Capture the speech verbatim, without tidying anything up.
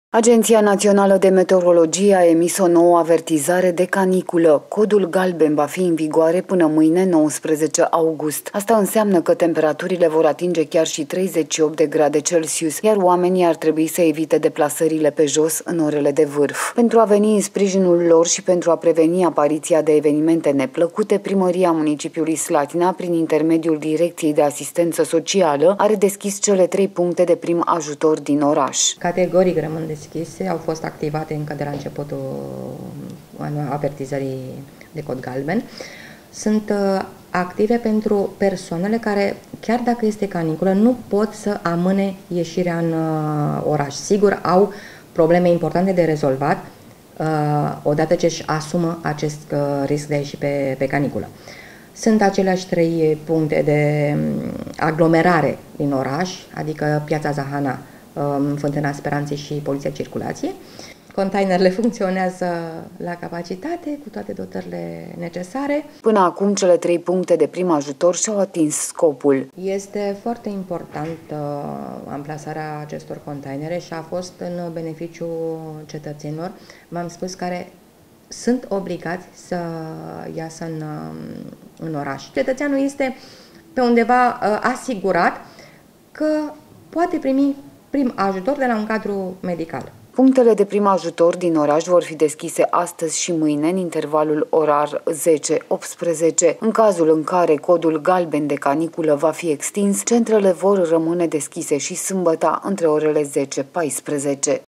Agenția Națională de Meteorologie a emis o nouă avertizare de caniculă. Codul galben va fi în vigoare până mâine, nouăsprezece august. Asta înseamnă că temperaturile vor atinge chiar și treizeci și opt de grade Celsius, iar oamenii ar trebui să evite deplasările pe jos în orele de vârf. Pentru a veni în sprijinul lor și pentru a preveni apariția de evenimente neplăcute, Primăria Municipiului Slatina, prin intermediul Direcției de Asistență Socială, are deschis cele trei puncte de prim ajutor din oraș. Categoric rămân deschise, au fost activate încă de la începutul avertizării de cod galben. Sunt active pentru persoanele care, chiar dacă este caniculă, nu pot să amâne ieșirea în oraș. Sigur, au probleme importante de rezolvat odată ce își asumă acest risc de a ieși pe, pe caniculă. Sunt aceleași trei puncte de aglomerare din oraș, adică Piața Zahana, Fântâna Speranței și Poliția Circulație. Containerele funcționează la capacitate, cu toate dotările necesare. Până acum, cele trei puncte de prim ajutor și-au atins scopul. Este foarte important uh, amplasarea acestor containere și a fost în beneficiul cetățenilor, v-am spus, care sunt obligați să iasă în, în oraș. Cetățeanul este pe undeva uh, asigurat că poate primi prim ajutor de la un cadru medical. Punctele de prim ajutor din oraș vor fi deschise astăzi și mâine în intervalul orar zece optsprezece. În cazul în care codul galben de caniculă va fi extins, centrele vor rămâne deschise și sâmbăta între orele zece paisprezece.